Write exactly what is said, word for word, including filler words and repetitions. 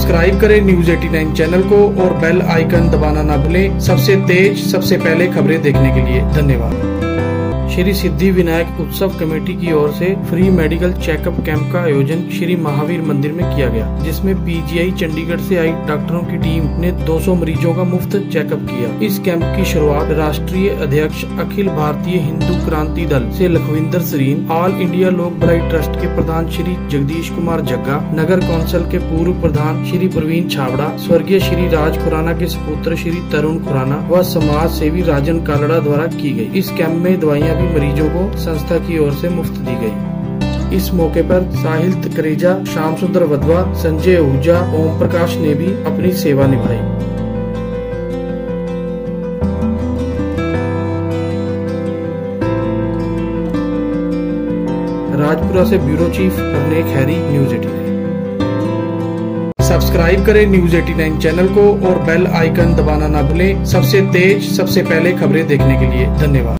Subscribe करें news नवासी channel को और बेल आइकन दबाना ना भूलें सबसे तेज सबसे पहले खबरें देखने के लिए। धन्यवाद। श्री सिद्धि विनायक उत्सव कमेटी की ओर से फ्री मेडिकल चेकअप कैंप का आयोजन श्री महावीर मंदिर में किया गया, जिसमें पीजीआई चंडीगढ़ से आई डॉक्टरों की टीम ने दो सौ मरीजों का मुफ्त चेकअप किया। इस कैंप की शुरुआत राष्ट्रीय अध्यक्ष अखिल भारतीय हिंदू क्रांति दल से लखविंदर सरीन, ऑल इंडिया लोक भलाई ट्रस्ट के प्रधान श्री जगदीश कुमार जग्गा, नगर कौंसिल के पूर्व प्रधान श्री प्रवीण छाबड़ा, स्वर्गीय श्री राज खुराना के सुपुत्र श्री तरुण खुराना व समाज सेवी राजन कालड़ा द्वारा की गई। इस कैंप में दवाइयाँ भी मरीजों को संस्था की ओर से मुफ्त दी गई। इस मौके पर साहिल तकरेजा, श्याम सुंदर वधवा, संजय आहूजा, ओम प्रकाश ने भी अपनी सेवा निभाई। राजपुरा से bureau chief Avnek Harry, news अठारह। सब्सक्राइब करें न्यूज नवासी चैनल को और बेल आइकन दबाना ना भूलें सबसे तेज सबसे पहले खबरें देखने के लिए। धन्यवाद।